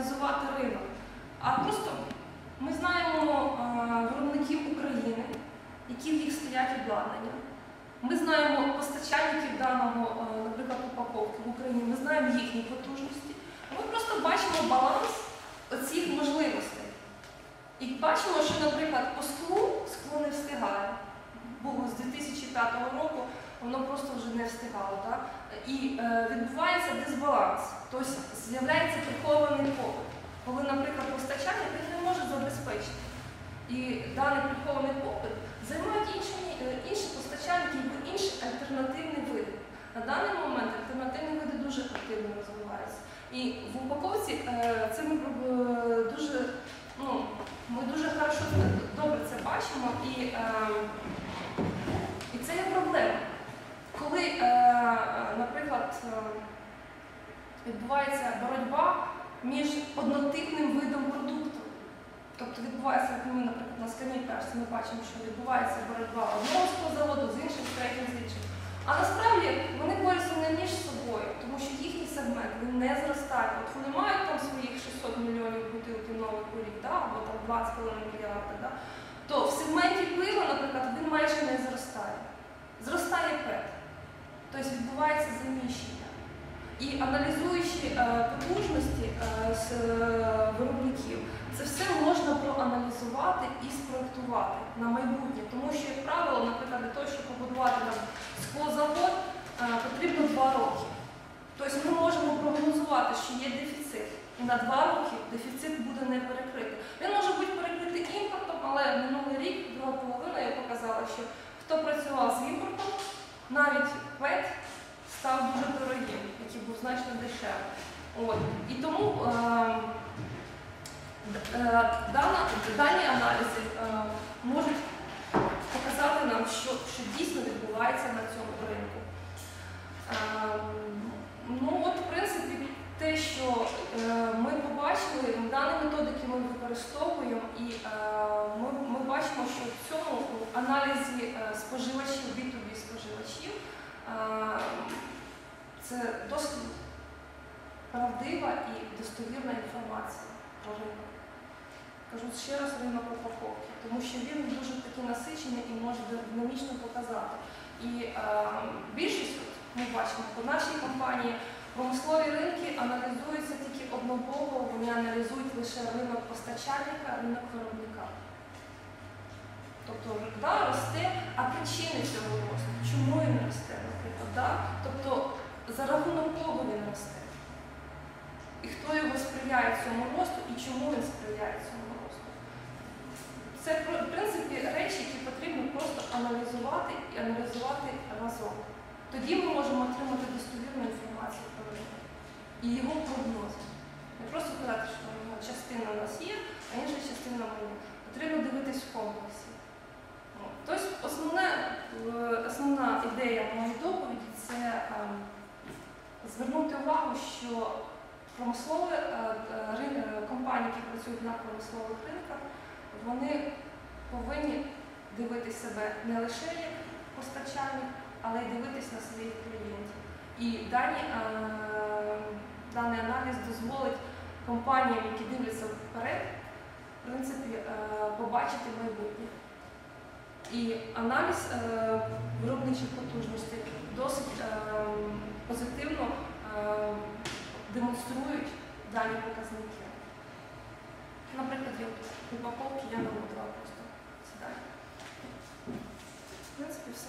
аналізувати ринок, а просто ми знаємо виробників України, які в їх стоять обладнання. Ми знаємо постачальників даного, наприклад, упаковки в Україні, ми знаємо їхні потужності. Ми просто бачимо баланс оцих можливостей. І бачимо, що, наприклад, по скло не встигає. Було з 2005 року, воно просто вже не встигало. Так? І відбувається дисбаланс, тобто з'являється прихований попит. Коли, наприклад, постачальник не може забезпечити. І даний прихований попит займають інші постачальники, інші альтернативні види. На даний момент альтернативні види дуже активно розвиваються. І в упаковці це ми дуже добре це бачимо, і це є проблема. Коли, наприклад, відбувається боротьба між однотипним видом продукту, тобто відбувається, як ми, наприклад, на скляні перці, ми бачимо, що відбувається боротьба одного заводу з іншим, з третім, з іншим. А насправді вони борються не між собою, тому що їхній сегмент не зростає. От вони мають там своїх 600 мільйонів бутилків нових у рік, да? Або там 20,5 мільярда, да? То в сегменті пива, наприклад, він майже не зростає. Зростає ПЕТ. Тобто відбувається заміщення. І аналізуючи потужності з виробників, це все можна проаналізувати і спроектувати на майбутнє. Тому що, як правило, наприклад, для того, щоб побудувати склозавод, потрібно 2 роки. Тобто ми можемо прогнозувати, що є дефіцит. І на 2 роки дефіцит буде не перекритий. Він може бути перекритий імпортом, але минулий рік, друга половина, я показала, що хто працював з імпортом, навіть ПЕТ став дуже дорогим, який був значно дешевий. І тому дані аналізи можуть показати нам, що дійсно відбувається на цьому ринку. В принципі, те, що ми побачили, дані методики ми використовуємо, і ми бачимо, що в цьому аналізі споживачів, B2B споживачів, це досить правдива і достовірна інформація про ринок. Кажу ще раз, ринок упаковки, тому що він дуже такий насичений і може динамічно показати. І більшість, ми бачимо, по нашій компанії промислові ринки аналізуються тільки однобоко, вони аналізують лише ринок постачальника, ринок виробника. Тобто, росте, а причини цього росту, чому він росте, наприклад, да? Тобто, за рахунок кого він росте. І хто його сприяє цьому росту, і чому він сприяє цьому росту. Це, в принципі, речі, які потрібно просто аналізувати і аналізувати разом. Тоді ми можемо отримати достовірну інформацію про ринок і його прогнози. Не просто казати, що частина у нас є, а інша частина в мене. Потрібно дивитись в комплексі. Тобто, основна ідея моєї доповіді – це звернути увагу, що компанії, які працюють на промислових ринках, вони повинні дивитися себе не лише як постачальник, але й дивитися на своїх клієнтів. І даний аналіз дозволить компаніям, які дивляться вперед, в принципі, побачити майбутнє. І аналіз виробничих потужностей досить позитивно демонструють дані показники. Наприклад, я в упаковці я наводила просто сідаю. В принципі, все.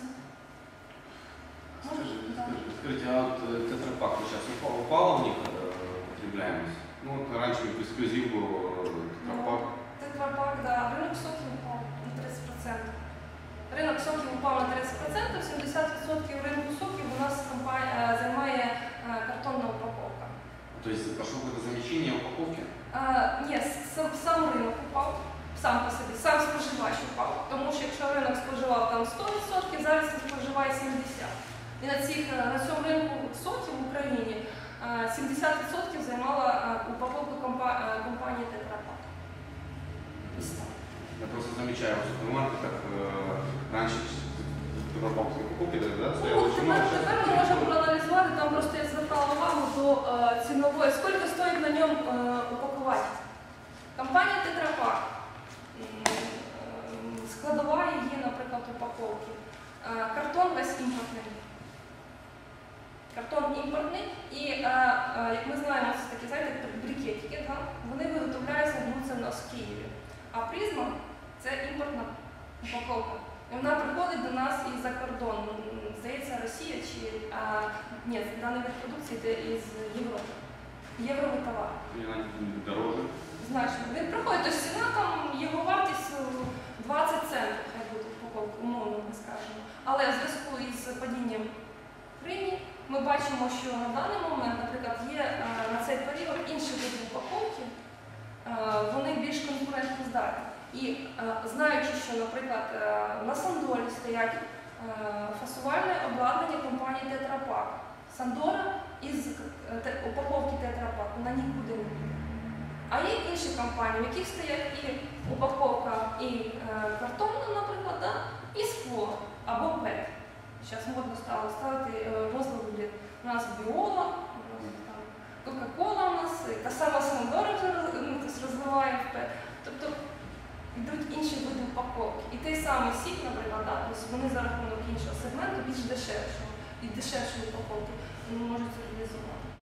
Скажите, а вот тетрапак сейчас упала в них потребляемость? Ну вот раньше эксклюзив был тетрапак. Тетрапак, да. Рынок соків упав на 30%. Ринок соків упав на 30%, 70% ринку соків у нас займає картонна упаковка. То есть пошло какое-то замещение упаковки? Ні, сам ринок упав, сам по собі, сам споживач упав. Тому що якщо ринок споживав там 100%, зараз він споживає 70%. І на цьому ринку соків в Україні 70% займала упаковка компанії Тетрапак. Я просто замечаю в супермаркетах, раньше тетрапаковські упаковки, да, стояли очень много. Тепер ми можемо проаналізувати, там просто я звертала увагу до цінової, скільки стоїть на ньому упаковка упаковуватися. Компанія Тетрапак, складова її, наприклад, упаковки. Картон весь імпортний. Картон імпортний і, як ми знаємо, це такі, знаєте, брикетики, да? Вони виготовляються це в нас в Києві. А призма це імпортна упаковка. І вона приходить до нас із-за кордону. Здається, Росія чи ні, даний вид продукції йде із Європи. Євровий товар. І навіть дороже. Значно. Він приходить, тобто ціна там, його вартість 20 центів, хай буде упаковка, умовно ми скажемо. Але в зв'язку із падінням гривні ми бачимо, що на даний момент, наприклад, є на цей період інші види упаковки, вони більш конкурентоздатні. І знаючи, що, наприклад, на Сандорі стоять фасувальне обладнання компанії Тетрапак. Сандора із упаковки Тетрапак, вона нікуди не піде. А є інші компанії, в яких стоять і упаковка, і картонна, наприклад, да? І скло або ПЕТ. Зараз модно стало ставити розлади. У нас Біола, Кока-Кола у нас, та сама Сандора вже розвиває в ПЕТ. Тобто йдуть інші види упаковки. І той самий сік, наприклад, да, вони за рахунок іншого сегменту більш дешевшого і дешевшої упаковки можуть реалізувати.